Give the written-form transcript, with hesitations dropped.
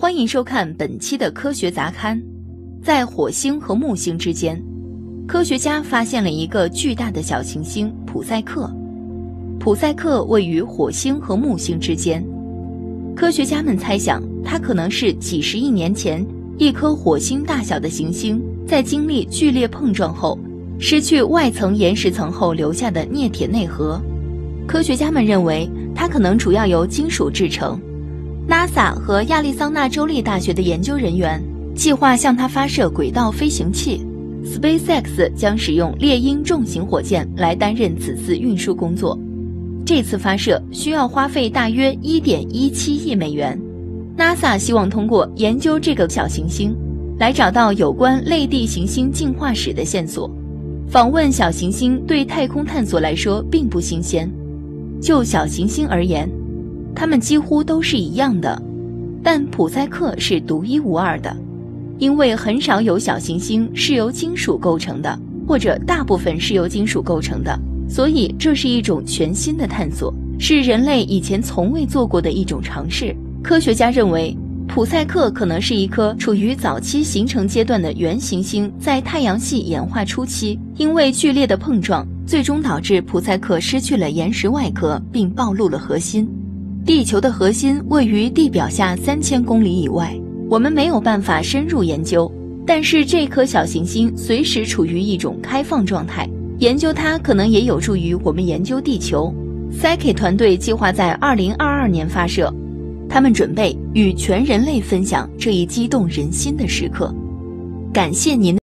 欢迎收看本期的科学杂刊。在火星和木星之间，科学家发现了一个巨大的小行星普赛克。普赛克位于火星和木星之间，科学家们猜想它可能是几十亿年前一颗火星大小的行星在经历剧烈碰撞后，失去外层岩石层后留下的镍铁内核。科学家们认为它可能主要由金属制成。NASA 和亚利桑那州立大学的研究人员计划向它发射轨道飞行器。SpaceX 将使用猎鹰重型火箭来担任此次运输工作。这次发射需要花费大约 1.17 亿美元。NASA 希望通过研究这个小行星来找到有关类地行星进化史的线索。访问小行星对太空探索来说并不新鲜。就小行星而言，它们几乎都是一样的，但普赛克是独一无二的，因为很少有小行星是由金属构成的，或者大部分是由金属构成的，所以这是一种全新的探索，是人类以前从未做过的一种尝试。科学家认为，普赛克可能是一颗处于早期形成阶段的原行星在太阳系演化初期，因为剧烈的碰撞，最终导致普赛克失去了岩石外壳，并暴露了核心。地球的核心位于地表下3000公里以外，我们没有办法深入研究，但是这颗小行星随时处于一种开放状态，研究它可能也有助于我们研究地球。Psyche 团队计划在2022年发射，他们准备与全人类分享这一激动人心的时刻。感谢您。